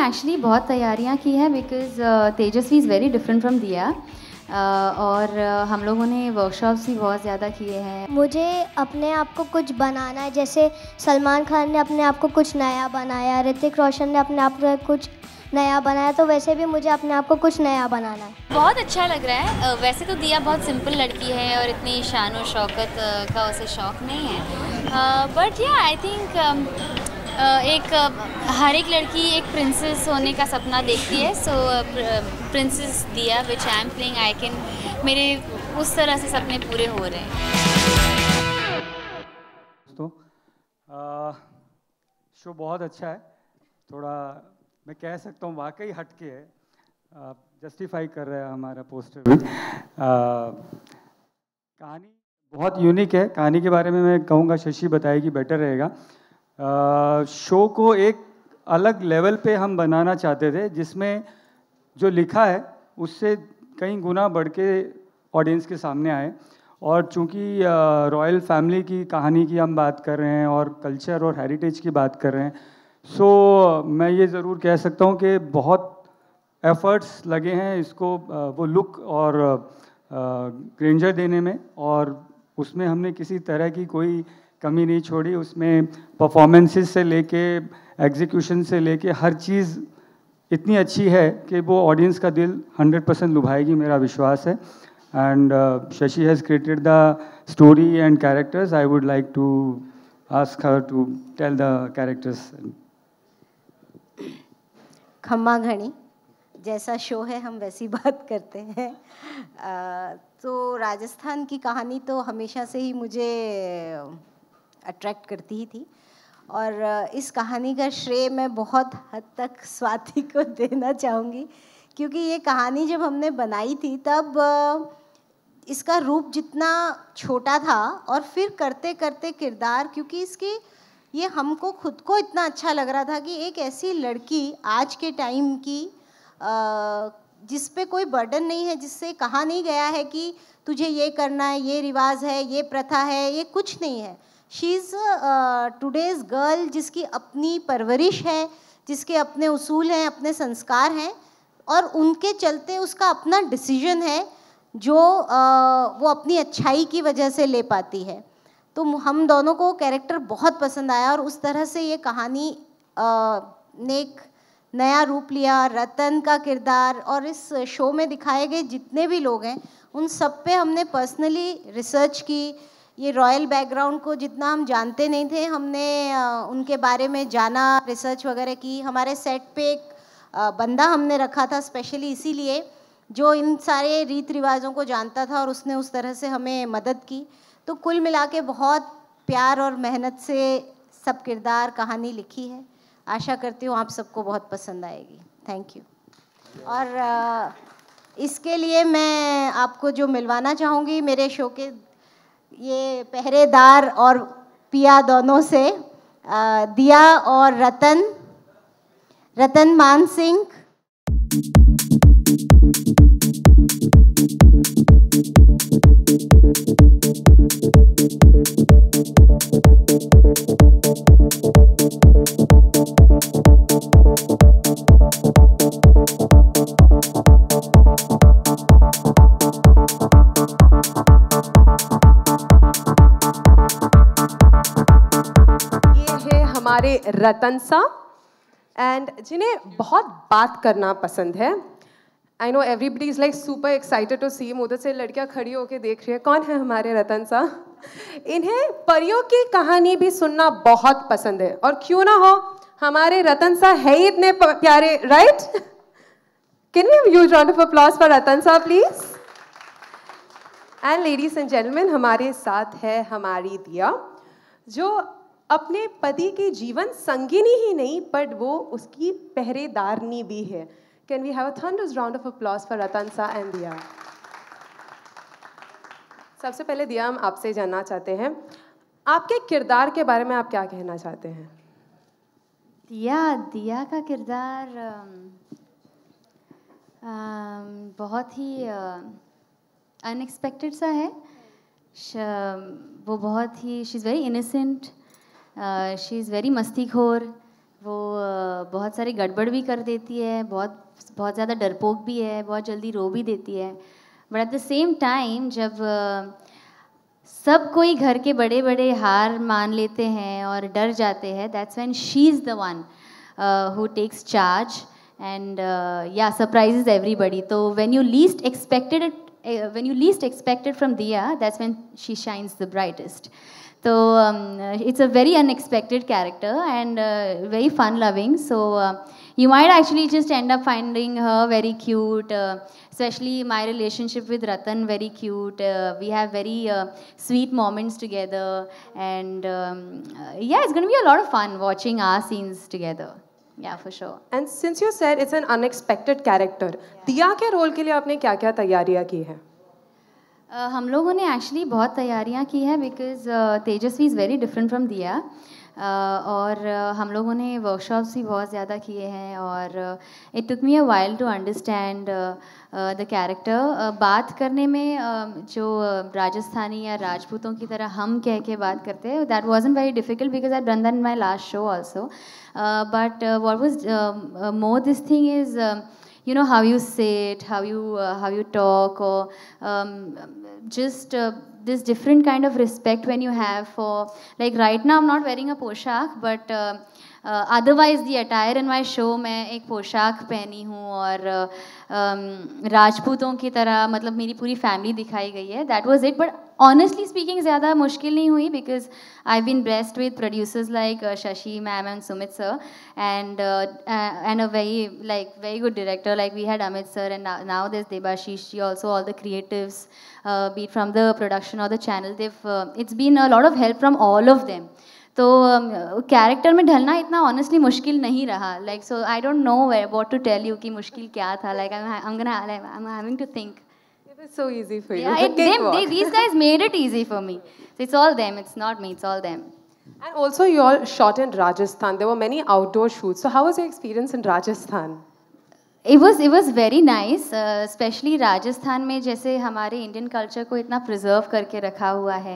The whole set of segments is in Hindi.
एक्चुअली बहुत तैयारियां की हैं because Tejasvi is very different from Diya और हम लोगों ने वर्कशॉप्स भी बहुत ज़्यादा किए हैं। मुझे अपने आप को कुछ बनाना है, जैसे सलमान खान ने अपने आप को कुछ नया बनाया, ऋतिक रोशन ने अपने आप को कुछ नया बनाया, तो वैसे भी मुझे अपने आप को कुछ नया बनाना है। बहुत अच्छा लग रहा है। वैसे तो दिया बहुत सिंपल लड़की है और इतनी शान और शौकत का उसे शौक़ नहीं है, बट या आई थिंक हर एक लड़की एक प्रिंसेस होने का सपना देखती है। So princess Diya which I am playing, I can, मेरे उस तरह से सपने पूरे हो रहे हैं। दोस्तों शो बहुत अच्छा है, थोड़ा मैं कह सकता हूँ वाकई हटके है, जस्टिफाई कर रहा है हमारा पोस्टर भी। कहानी बहुत यूनिक है, कहानी के बारे में मैं कहूँगा शशि बताएगी बेटर रहेगा। शो को एक अलग लेवल पे हम बनाना चाहते थे, जिसमें जो लिखा है उससे कई गुना बढ़ के ऑडियंस के सामने आए। और चूंकि रॉयल फैमिली की कहानी की हम बात कर रहे हैं और कल्चर और हेरिटेज की बात कर रहे हैं, सो मैं ये ज़रूर कह सकता हूँ कि बहुत एफर्ट्स लगे हैं इसको वो लुक और ग्रेंजर देने में, और उसमें हमने किसी तरह की कोई कमी नहीं छोड़ी। उसमें परफॉर्मेंसेस से लेके एग्जीक्यूशन से लेके हर चीज़ इतनी अच्छी है कि वो ऑडियंस का दिल 100% लुभाएगी, मेरा विश्वास है। And Shashi has created the story and characters. I would like to ask her to tell the characters. Khamma घड़ी जैसा शो है हम वैसी बात करते हैं। तो राजस्थान की कहानी तो हमेशा से ही मुझे अट्रैक्ट करती ही थी, और इस कहानी का श्रेय मैं बहुत हद तक स्वाति को देना चाहूँगी, क्योंकि ये कहानी जब हमने बनाई थी तब इसका रूप जितना छोटा था और फिर करते करते किरदार, क्योंकि इसकी ये हमको खुद को इतना अच्छा लग रहा था कि एक ऐसी लड़की आज के टाइम की जिस पे कोई बर्डन नहीं है, जिससे कहा नहीं गया है कि तुझे ये करना है, ये रिवाज है, ये प्रथा है, ये कुछ नहीं है। शी इज़ टुडेज़ गर्ल, जिसकी अपनी परवरिश है, जिसके अपने उसूल हैं, अपने संस्कार हैं, और उनके चलते उसका अपना डिसीजन है जो वो अपनी अच्छाई की वजह से ले पाती है। तो हम दोनों को कैरेक्टर बहुत पसंद आया, और उस तरह से ये कहानी ने एक नया रूप लिया। रतन का किरदार और इस शो में दिखाए गए जितने भी लोग हैं उन सब पे हमने पर्सनली रिसर्च की। ये रॉयल बैकग्राउंड को जितना हम जानते नहीं थे, हमने उनके बारे में जाना, रिसर्च वगैरह की। हमारे सेट पे एक बंदा हमने रखा था स्पेशली इसीलिए, जो इन सारे रीत रिवाजों को जानता था, और उसने उस तरह से हमें मदद की। तो कुल मिला के बहुत प्यार और मेहनत से सब किरदार कहानी लिखी है। आशा करती हूँ आप सबको बहुत पसंद आएगी। Thank you. और इसके लिए मैं आपको जो मिलवाना चाहूँगी मेरे शो के ये पहरेदार और पिया दोनों से, दिया और रतन मान सिंह। हमारे रतन सा, एंड जिन्हें बहुत बात करना पसंद है। I know everybody is like super excited to see him. उधर से लड़कियां खड़ी होकर देख रही है कौन है हमारे रतन सा। इन्हें परियों की कहानी भी सुनना बहुत पसंद है, और क्यों ना हो, हमारे रतन सा है ही इतने प्यारे, right? Can we have a huge round of applause for Ratan sa please? And ladies and gentleman, हमारे साथ है हमारी दिया, जो अपने पति की जीवन संगिनी ही नहीं बट वो उसकी पहरेदारनी भी है। Can we have a thunderous round of applause for Ratan sa and दिया? सबसे पहले दिया, हम आपसे जानना चाहते हैं आपके किरदार के बारे में, आप क्या कहना चाहते हैं? दिया का किरदार बहुत ही अनएक्सपेक्टेड सा है। वो बहुत ही, she is very innocent, she is very मस्तीखोर, वो बहुत सारी गड़बड़ भी कर देती है, बहुत बहुत ज़्यादा डरपोक भी है, बहुत जल्दी रो भी देती है। But at the same time जब सब कोई घर के बड़े बड़े हार मान लेते हैं और डर जाते हैं, that's when she is the one who takes charge and yeah surprises everybody. तो when you least expected it, when you least expected from Diya, that's when she shines the brightest. So it's a very unexpected character and very fun-loving. So you might actually just end up finding her very cute. Especially my relationship with Ratan, very cute. We have very sweet moments together, and yeah, it's going to be a lot of fun watching our scenes together. Yeah, for sure. And since you said it's an unexpected character, दिया के रोल के लिए आपने क्या-क्या तैयारियां की हैं? हम लोगों ने एक्चुअली बहुत तैयारियां की हैं because Tejasvi is very different from Diya. और हम लोगों ने वर्कशॉप्स भी बहुत ज़्यादा किए हैं और it took me a while to understand the character. बात करने में जो राजस्थानी या राजपूतों की तरह हम कह के बात करते हैं, that wasn't very difficult because I done that in my last show also. But what was more this thing is you know how you sit, how you talk, or just this different kind of respect when you have for, like right now I'm not wearing a poshak, but otherwise the attire in my show मैं एक पोशाक पहनी हूँ और राजपूतों की तरह, मतलब मेरी पूरी फैमिली दिखाई गई है। That was it. But honestly speaking ज़्यादा मुश्किल नहीं हुई because I been blessed with producers like Shashi ma'am and Sumit sir and a very good director like we had Amit sir, and now there's Debashish ji also, all the creatives, be it from the production or the channel, it's been a lot of help from all of them. तो कैरेक्टर में ढलना इतना ऑनेस्टली मुश्किल नहीं रहा। Like so I don't know what to tell you कि मुश्किल क्या था। Like I'm having to think. It was so easy for you. Yeah, these guys made it easy for me. So it's all them. It's not me. It's all them. And also you all shot in Rajasthan. There were many outdoor shoots. So how was your experience in Rajasthan? It was very nice, specially Rajasthan में जैसे हमारे इंडियन कल्चर को इतना प्रिजर्व करके रखा हुआ है।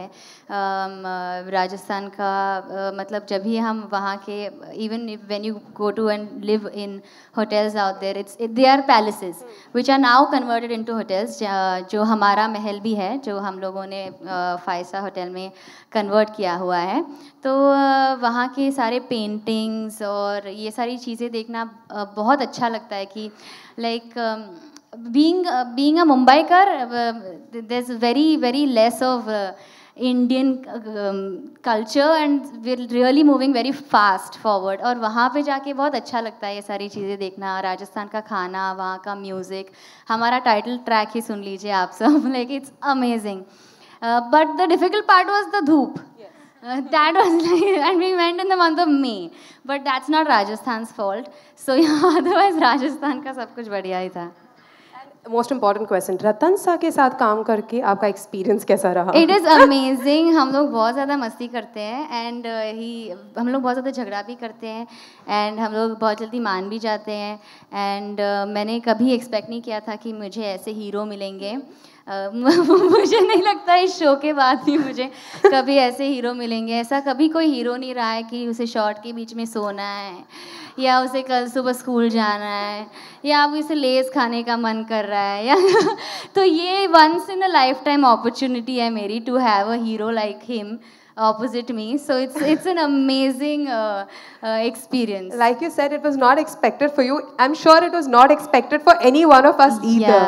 राजस्थान का मतलब जब भी हम वहाँ के, even when you go to and live in hotels out there, they are palaces which are now converted into hotels. जो हमारा महल भी है जो हम लोगों ने 5 स्टार होटल में कन्वर्ट किया हुआ है। तो वहाँ के सारे पेंटिंग्स और ये सारी चीज़ें देखना बहुत अच्छा लगता है कि like being a Mumbaikar, there's very less of Indian culture and we're really moving very fast forward। और वहाँ पे जाके बहुत अच्छा लगता है ये सारी चीज़ें देखना, राजस्थान का खाना, वहाँ का म्यूज़िक। हमारा टाइटल ट्रैक ही सुन लीजिए आप सब, like it's amazing। But the difficult part was the धूप। That was like, and we went in the month of May, but that's not Rajasthan's fault. So yeah, otherwise Rajasthan का सब कुछ बढ़िया ही था। Most important question, रतन सा के साथ काम करके आपका एक्सपीरियंस कैसा रहा? It is amazing। हम लोग बहुत ज़्यादा मस्ती करते हैं and हम लोग बहुत ज़्यादा झगड़ा भी करते हैं and हम लोग बहुत जल्दी मान भी जाते हैं and मैंने कभी एक्सपेक्ट नहीं किया था कि मुझे ऐसे हीरो मिलेंगे। मुझे नहीं लगता इस शो के बाद भी मुझे कभी ऐसे हीरो मिलेंगे। ऐसा कभी कोई हीरो नहीं रहा है कि उसे शॉर्ट के बीच में सोना है या उसे कल सुबह स्कूल जाना है या अब उसे लेस खाने का मन कर रहा है या तो ये once in a lifetime opportunity है मेरी to have a hero like him opposite me, so it's an amazing experience. Like you said, it was not expected for you. I'm sure it was not expected for any one of us either.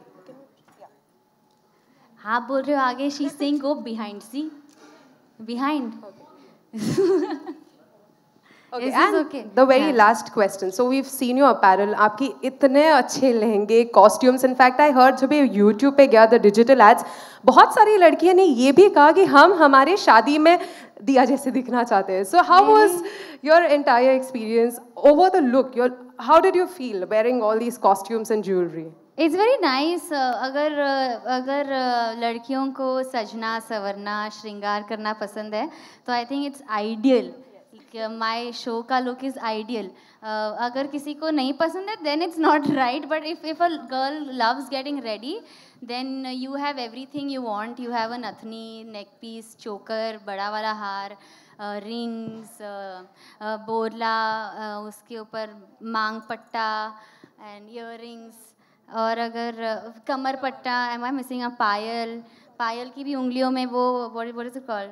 हाँ बोल रहे हो आगे? She's saying go behind. See, behind. Okay, and okay. The very last question. So we've seen your apparel. आपकी इतने अच्छे लहंगे, costumes. In fact, I heard जब ये YouTube पे गया the digital ads, बहुत सारी लड़कियाँ ने ये भी कहा कि हम हमारे शादी में दिया जैसे दिखना चाहते हैं. So how was your entire experience over the look? How did you feel wearing all these costumes and jewelry? It's very nice। अगर लड़कियों को सजना, संवरना, श्रृंगार करना पसंद है तो I think it's ideal my show का लुक इज़ आइडियल. अगर किसी को नहीं पसंद है then it's not right, but if a girl loves getting ready then you have everything you want. You have a nathni, neck piece, choker, बड़ा वाला हार, रिंग्स, बोरला, उसके ऊपर मांग पट्टा एंड ईयरिंग्स, और अगर कमर पट्टा, एम आई मिसिंग अ पायल. पायल की भी उंगलियों में वो व्हाट इज इट कॉल्ड,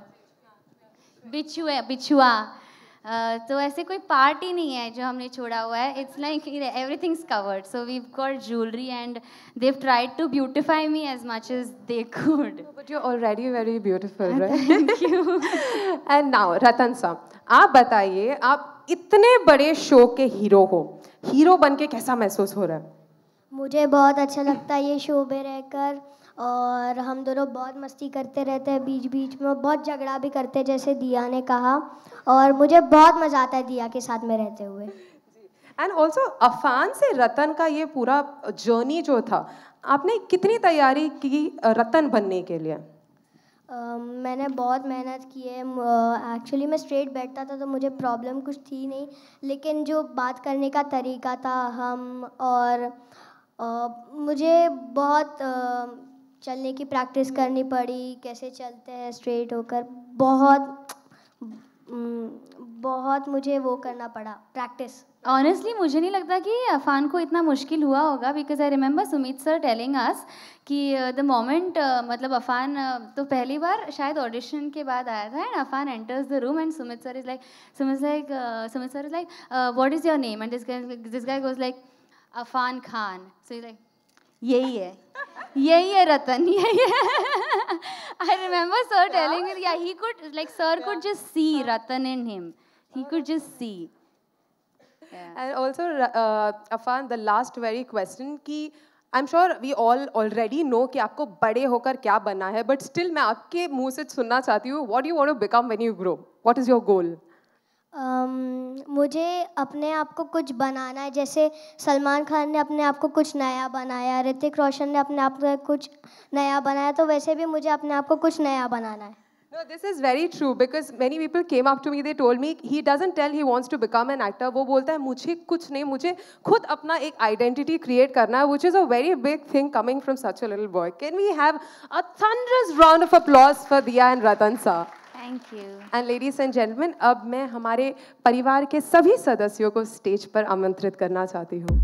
बिछुआ. तो ऐसे कोई पार्ट ही नहीं है जो हमने छोड़ा हुआ है. It's like everything's covered. So we got jewellery and they've tried to beautify me as much as they could. But you already very beautiful, right? Thank you. And now Ratan sahab, आप बताइए, आप इतने बड़े शो के हीरो हो, हीरो बन के कैसा महसूस हो रहा है? मुझे बहुत अच्छा लगता है ये शो में रहकर, और हम दोनों बहुत मस्ती करते रहते हैं, बीच बीच में बहुत झगड़ा भी करते हैं जैसे दिया ने कहा, और मुझे बहुत मज़ा आता है दिया के साथ में रहते हुए. एंड ऑल्सो अफान से रतन का ये पूरा जर्नी जो था, आपने कितनी तैयारी की रतन बनने के लिए? मैंने बहुत मेहनत की है. एक्चुअली मैं स्ट्रेट बैठता था तो मुझे प्रॉब्लम कुछ थी नहीं, लेकिन जो बात करने का तरीका था हम, और मुझे बहुत चलने की प्रैक्टिस करनी पड़ी, कैसे चलते हैं स्ट्रेट होकर. बहुत मुझे वो करना पड़ा, प्रैक्टिस. ऑनेस्टली मुझे नहीं लगता कि अफान को इतना मुश्किल हुआ होगा, because I remember Sumit sir telling us कि द मोमेंट, मतलब अफान तो पहली बार शायद ऑडिशन के बाद आया था, and Afan enters the room and Sumit sir is like what is your name, and this guy goes like Afan Khan. So is like यही है रतन, यही है. I remember sir telling me, yeah, he could, like, sir could just see Ratan in him. He could just see. Yeah. And also, Afan, the last very question कि I'm sure we all already know कि आपको बड़े होकर क्या बनना है, but still मैं आपके मुंह से सुनना चाहती हूँ, what do you want to become when you grow? What is your goal? मुझे अपने आप को कुछ बनाना है, जैसे सलमान खान ने अपने आप को कुछ नया बनाया, ऋतिक रोशन ने अपने आप को कुछ नया बनाया, तो वैसे भी मुझे अपने आप को कुछ नया बनाना है. No, this is very true because many people came up to me, they told me he doesn't tell he wants to become an actor. वो बोलता है मुझे कुछ नहीं, मुझे खुद अपना एक identity create करना है, which is a very big thing coming from such a little boy. Can we have a thunderous round of applause for Diya and Ratan sir? Thank you. And ladies and gentlemen, अब मैं हमारे परिवार के सभी सदस्यों को स्टेज पर आमंत्रित करना चाहती हूँ.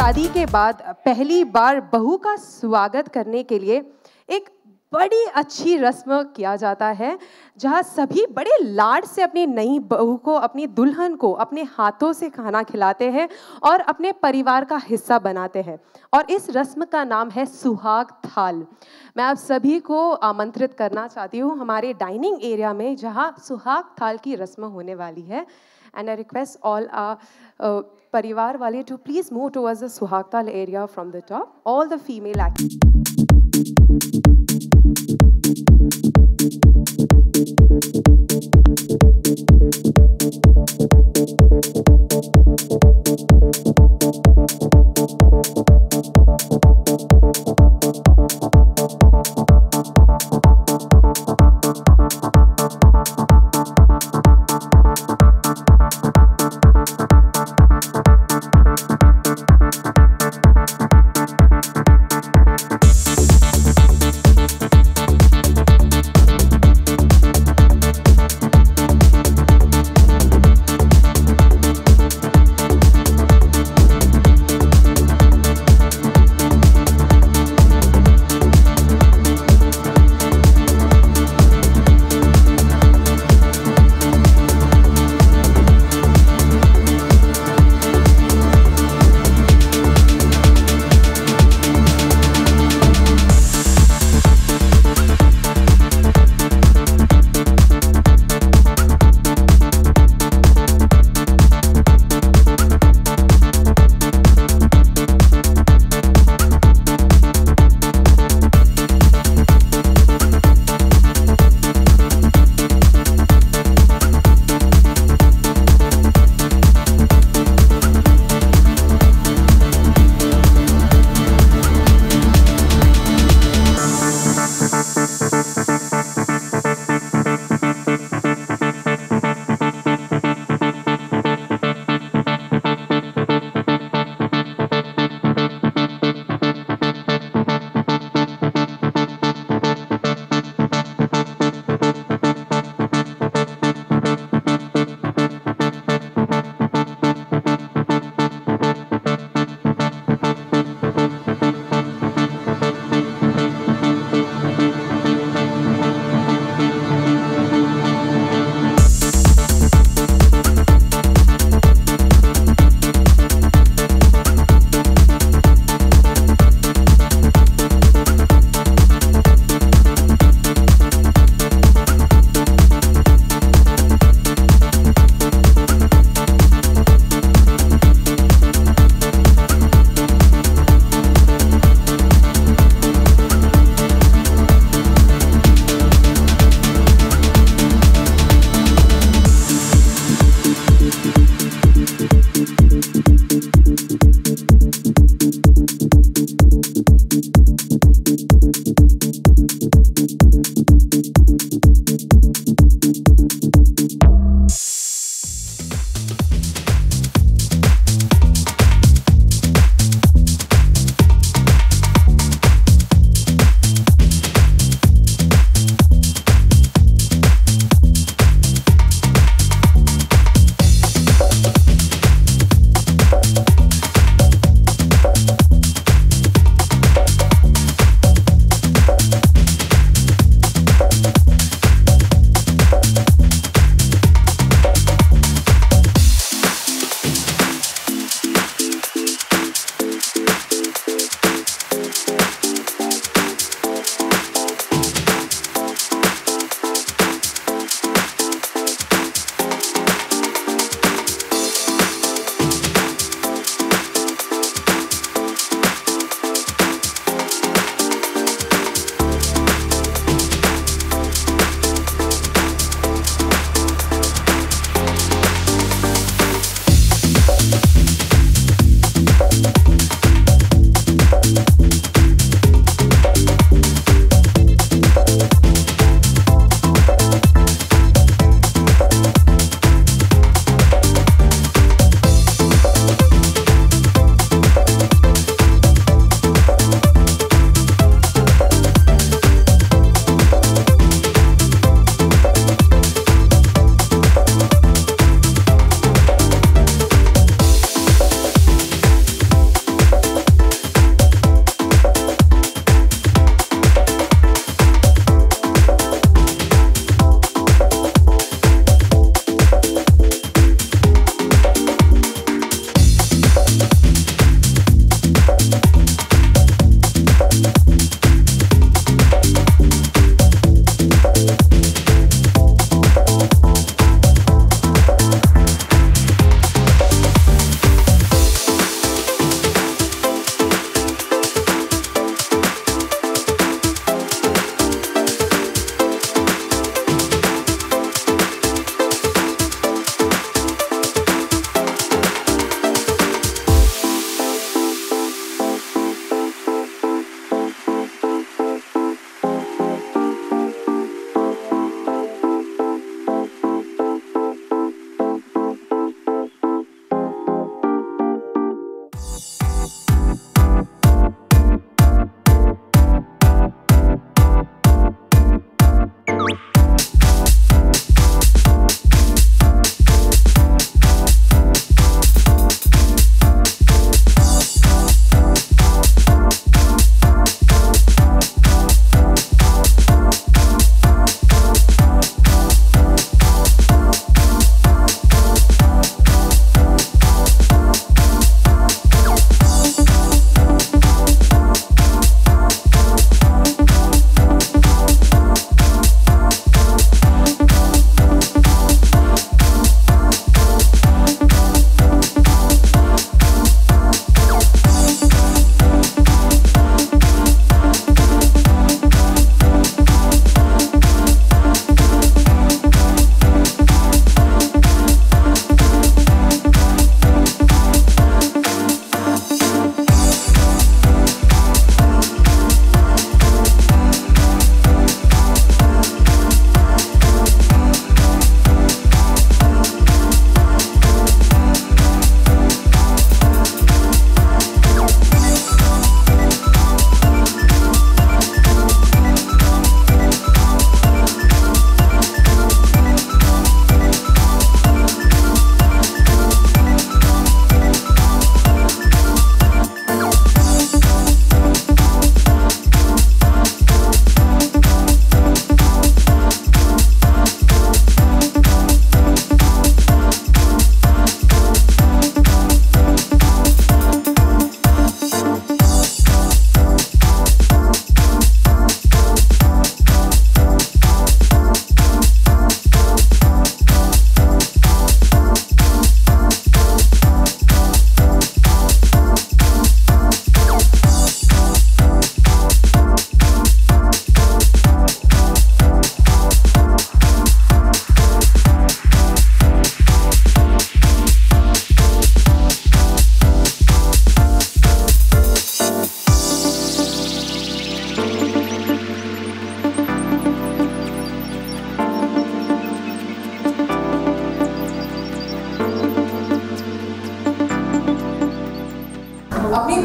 शादी के बाद पहली बार बहू का स्वागत करने के लिए एक बड़ी अच्छी रस्म किया जाता है, जहाँ सभी बड़े लाड से अपनी नई बहू को, अपनी दुल्हन को अपने हाथों से खाना खिलाते हैं और अपने परिवार का हिस्सा बनाते हैं। और इस रस्म का नाम है सुहाग थाल। मैं आप सभी को आमंत्रित करना चाहती हूँ हमारे डाइनिंग एरिया में, जहाँ सुहाग थाल की रस्म होने वाली है। And I request all our परिवार वाले to please move towards the Suhag Tal area from the top. All the female actors.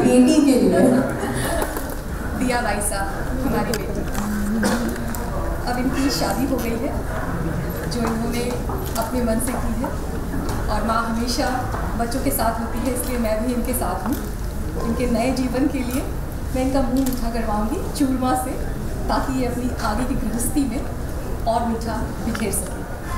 बेटी के लिए, दिया भाई साहब हमारी बेटी, अब इनकी शादी हो गई है जो इन्होंने अपने मन से की है, और माँ हमेशा बच्चों के साथ होती है, इसलिए मैं भी इनके साथ हूँ। इनके नए जीवन के लिए मैं इनका मुंह मीठा करवाऊँगी चूरमा से, ताकि ये अपनी आगे की गृहस्थी में और मीठा बिखेर सके।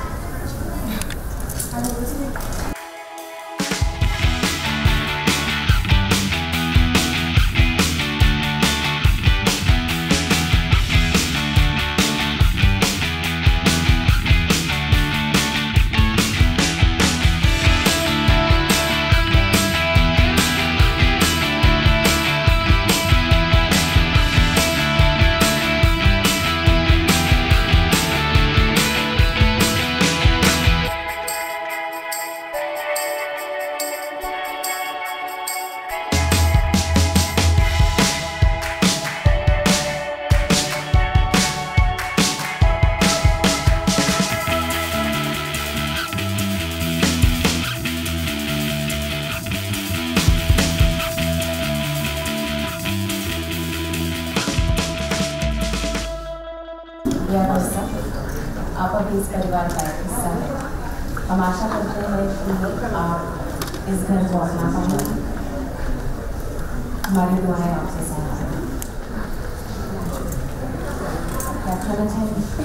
आप अभी इस परिवार का एक हिस्सा है। हम आशा करते हैं कि आप इस घर को अपना पाएंगे। हमारी दुआएं आपके साथ हैं। क्या कहना चाहेंगे?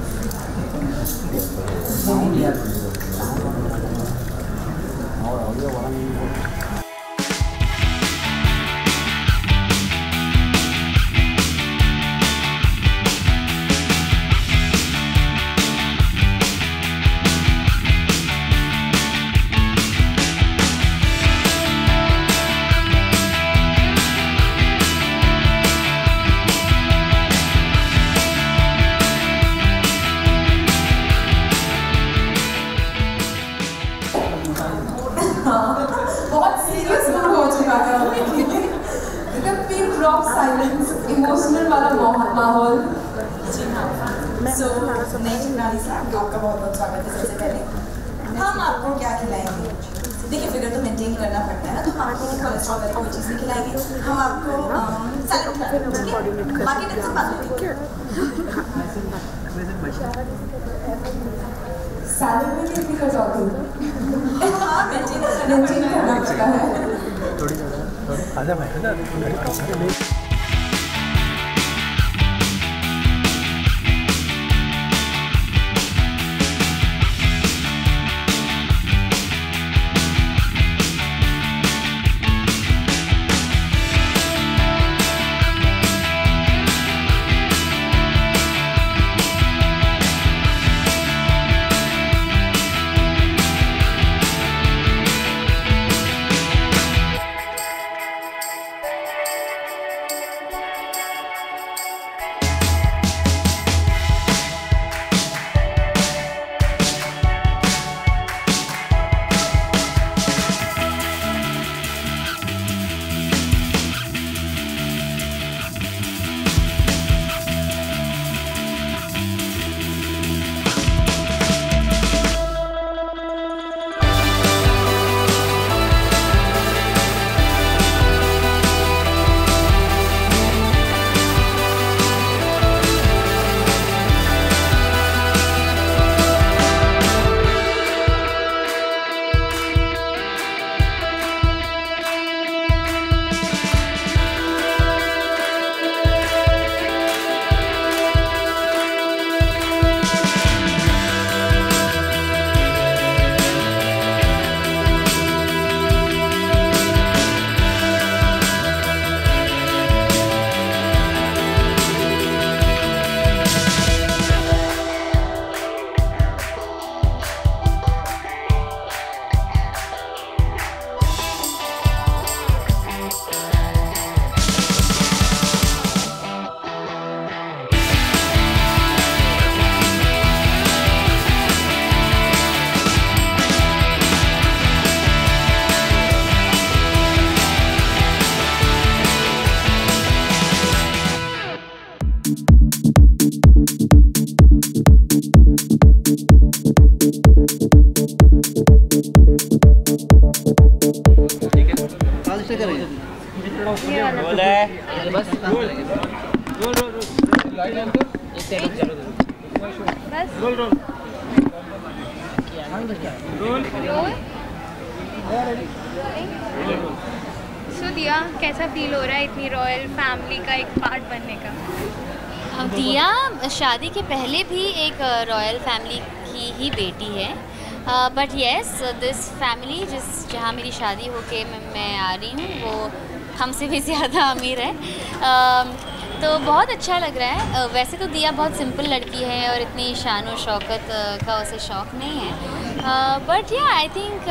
इमोशनल वाला माहौल। सो नई जिम्मेदारी से आपका बहुत बहुत स्वागत है। सबसे पहले हम आपको क्या खिलाएंगे? देखिए फिगर तो मेंटेन करना पड़ता है ना, तो हम आपको कोलेस्ट्रॉल वाली कोई चीज़ नहीं खिलाएंगे। हम आपको सैलेड खिलाएंगे, बाकी टिप्स बात होगी। सैलेड में कितनी कटौती? हाँ मेंटेन करना पड़ता है। सो दिया, कैसा फील हो रहा है इतनी रॉयल फैमिली का एक पार्ट बनने का? दिया शादी के पहले भी एक रॉयल फैमिली की ही बेटी है, बट येस दिस फैमिली जहाँ मेरी शादी होके मैं आ रही हूँ वो हमसे भी ज़्यादा अमीर है। तो बहुत अच्छा लग रहा है। वैसे तो दिया बहुत सिंपल लड़की है और इतनी शान और शौकत का उसे शौक़ नहीं है, बट या आई थिंक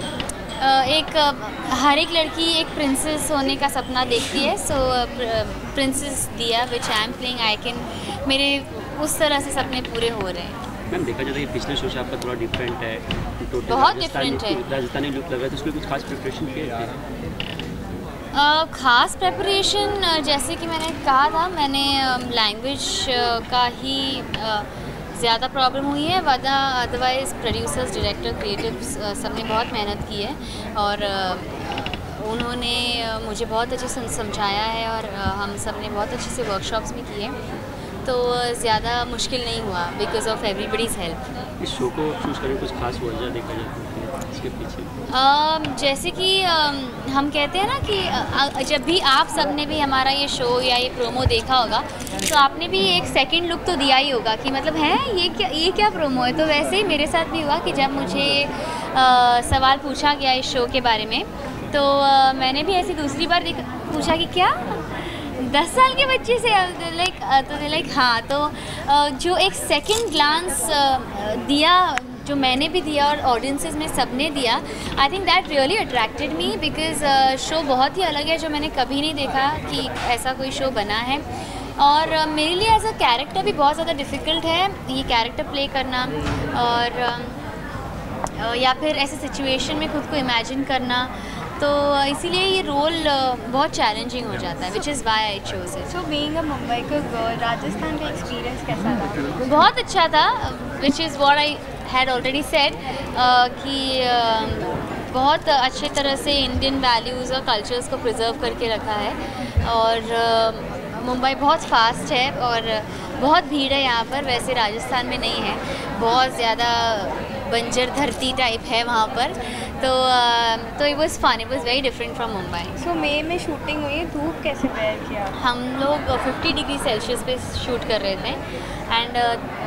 हर एक लड़की एक प्रिंसेस होने का सपना देखती है। So princess Diya which I am playing, I can, मेरे उस तरह से सपने पूरे हो रहे हैं। मैम देखा जाता है कि पिछले शो से आपका थोड़ा डिफरेंट है, बहुत डिफरेंट है, राजस्थानी लुक लग रहा है, तो उसमें कुछ खास प्रिपरेशन किया है? ख़ास प्रेपरेशन जैसे कि मैंने कहा था, मैंने लैंग्वेज का ही ज़्यादा प्रॉब्लम हुई है, वरना अदरवाइज़ प्रोड्यूसर्स, डायरेक्टर, क्रिएटिव्स सबने बहुत मेहनत की है और उन्होंने मुझे बहुत अच्छे से समझाया है और हम सब ने बहुत अच्छे से वर्कशॉप्स भी किए, तो ज़्यादा मुश्किल नहीं हुआ बिकॉज ऑफ एवरीबडीज़ हेल्प। इस शो को चूज़ करने कुछ खास वजह देखा जाता है इसके पीछे? जैसे कि हम कहते हैं ना कि जब भी आप सब ने भी हमारा ये शो या ये प्रोमो देखा होगा तो आपने भी एक सेकंड लुक तो दिया ही होगा कि मतलब है ये क्या प्रोमो है। तो वैसे ही मेरे साथ भी हुआ कि जब मुझे सवाल पूछा गया इस शो के बारे में, तो मैंने भी ऐसी दूसरी बार पूछा कि क्या 10 साल के बच्चे से लाइक हाँ, तो जो एक सेकंड ग्लांस दिया जो मैंने भी दिया और ऑडियंसेस में सब ने दिया, I think that really attracted me because show बहुत ही अलग है, जो मैंने कभी नहीं देखा कि ऐसा कोई शो बना है। और मेरे लिए एज अ कैरेक्टर भी बहुत ज़्यादा डिफ़िकल्ट है ये कैरेक्टर प्ले करना, और या फिर ऐसे सिचुएशन में खुद को इमेजिन करना, तो इसीलिए ये रोल बहुत चैलेंजिंग हो जाता है, which is why I chose it. So being a Mumbai का गर्ल, राजस्थान का एक्सपीरियंस कैसा था? बहुत अच्छा था, which is what I had already said कि बहुत अच्छे तरह से इंडियन वैल्यूज़ और कल्चर्स को प्रिजर्व करके रखा है। और मुंबई बहुत फास्ट है और बहुत भीड़ है यहाँ पर, वैसे राजस्थान में नहीं है, बहुत ज़्यादा बंजर धरती टाइप है वहाँ पर, तो it was fun, it was very different from Mumbai. So मई में शूटिंग हुई, धूप कैसे बेयर किया? हम लोग 50 डिग्री सेल्सियस पे शूट कर रहे थे एंड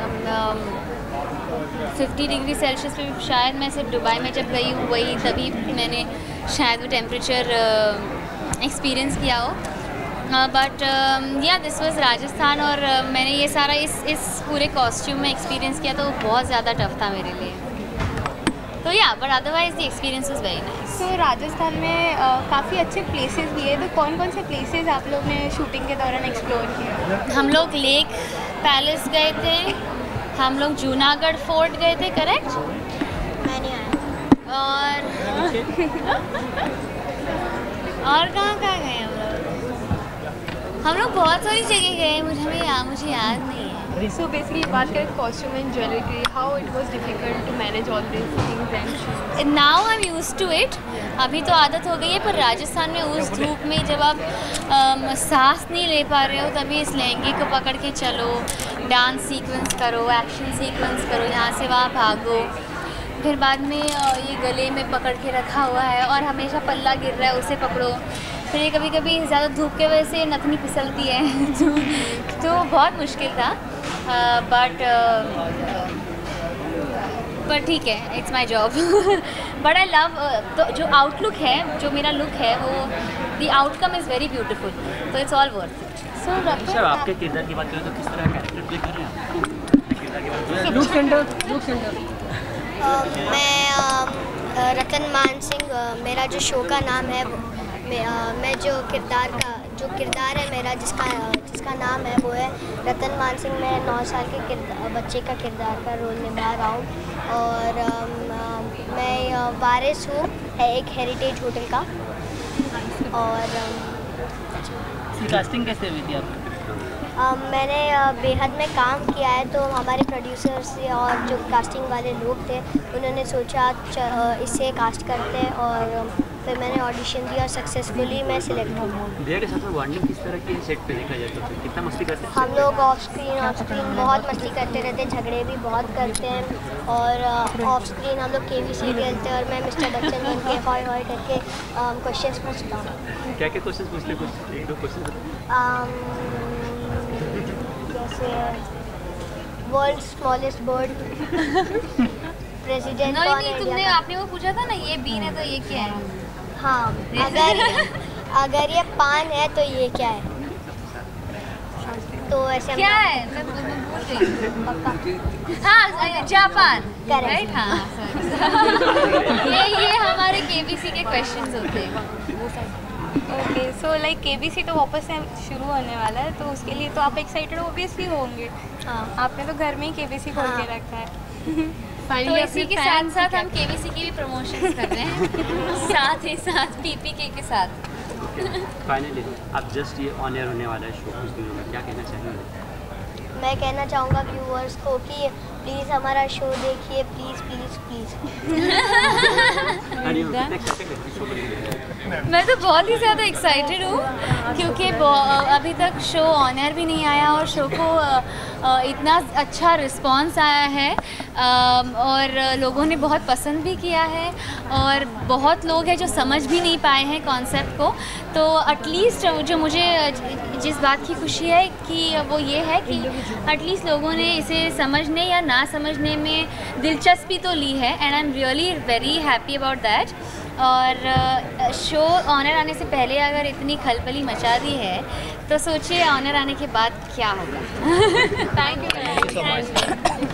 50 डिग्री सेल्सियस पे शायद मैं सिर्फ दुबई में जब गई हूँ वही तभी मैंने शायद वो टेम्परेचर एक्सपीरियंस किया हो, बट या दिस वाज राजस्थान और मैंने ये सारा इस पूरे कॉस्ट्यूम में एक्सपीरियंस किया, तो बहुत ज़्यादा टफ था मेरे लिए, तो yeah but otherwise the experience was very nice. So Rajasthan में काफ़ी अच्छे प्लेसेस भी है, तो कौन कौन से प्लेसेस आप लोग ने शूटिंग के दौरान एक्सप्लोर किया? हम लोग लेक पैलेस गए थे, हम लोग जूनागढ़ फोर्ट गए थे, करेक्ट? मैं नहीं आया। और कहाँ गए हम लोग बहुत सारी जगह गए, मुझे याद नहीं है। सो बेसिकली बात करें कॉस्ट्यूम एंड ज्वेलरी की, how it was difficult to manage all this things and now I am used to it, अभी तो आदत हो गई है, पर राजस्थान में उस धूप में जब आप सांस नहीं ले पा रहे हो तभी इस लहंगे को पकड़ के चलो, डांस सीक्वेंस करो, एक्शन सीक्वेंस करो, यहाँ से वहाँ भागो, फिर बाद में ये गले में पकड़ के रखा हुआ है और हमेशा पल्ला गिर रहा है उसे पकड़ो, फिर ये कभी कभी ज़्यादा धूप के वजह से नथनी फिसलती है तो बहुत मुश्किल था, बट ठीक है, it's my job. But I love, तो जो आउटलुक है, जो मेरा लुक है, वो the outcome is very beautiful, तो it's all worth it. Sir आपके किरदार की बात करें तो किस तरह का कैरेक्टर प्ले कर रहे हैं? लुक सेंटर मैं रतन मान सिंह, मेरा जो शो का नाम है, मैं जो किरदार है मेरा जिसका नाम है वो है रतन मान सिंह। मैं 9 साल के बच्चे का किरदार का रोल निभा रहा हूँ और मैं वारिस हूँ एक हेरिटेज होटल का। और कास्टिंग कैसे हुई थी आपकी? मैंने बेहद में काम किया है, तो हमारे प्रोड्यूसर्स और जो कास्टिंग वाले लोग थे उन्होंने सोचा इसे कास्ट करते हैं, और फिर मैंने ऑडिशन दिया और सक्सेसफुली मैं सिलेक्ट हुई। भैया के साथ में बॉन्डिंग किस तरह की सेट पे देखा जाए तो कितना मस्ती करते हैं? हम लोग ऑफ स्क्रीन बहुत मस्ती करते रहते हैं, झगड़े भी बहुत करते हैं, और ऑफ स्क्रीन हम लोग KBC खेलते हैं और मैं मिस्टर बच्चन बन के हॉय हॉय करके क्वेश्चंस पूछता हूँ। क्या क्या क्वेश्चन पूछते हैं? कुछ एक दो क्वेश्चन जैसे वर्ल्ड स्मॉलेस्ट बर्ड, प्रेसिडेंट कौन है तुमने इंडिया का? आपने वो पूछा था ना, ये बीन है तो ये क्या है? हाँ, अगर ये पान है तो ये क्या है? तो ऐसे क्या है? मैं भूल गई। हाँ, जापान। राइट, हाँ। ये हमारे KBC के क्वेश्चंस होते हैं। ओके, सो लाइक KBC तो वापस से शुरू होने वाला है, तो उसके लिए तो आप एक्साइटेड ऑब्वियसली होंगे। हाँ, आपने तो घर में ही KBC खोल के रखा है। तो इसी के साथ साथ हम KBC की भी प्रमोशंस कर रहे हैं, साथ ही साथ PPK के साथ। फाइनली अब जस्ट ये ऑन एयर होने वाला है शो, कुछ दिनों में क्या कहना चाहेंगे? मैं कहना चाहूँगा व्यूअर्स को कि प्लीज़ हमारा शो देखिए, प्लीज़ प्लीज़ प्लीज़। मैं तो बहुत ही ज़्यादा एक्साइटेड हूँ, क्योंकि अभी तक शो ऑन एयर भी नहीं आया और शो को इतना अच्छा रिस्पांस आया है, और लोगों ने बहुत पसंद भी किया है, और बहुत लोग हैं जो समझ भी नहीं पाए हैं कॉन्सेप्ट को। तो एटलीस्ट जो मुझे जिस बात की खुशी है कि वो ये है कि एटलीस्ट लोगों ने इसे समझने या ना समझने में दिलचस्पी तो ली है, and I am really very happy about that. और शो ऑनर आने से पहले अगर इतनी खलबली मचा दी है, तो सोचिए ऑनर आने के बाद क्या होगा। Thank you.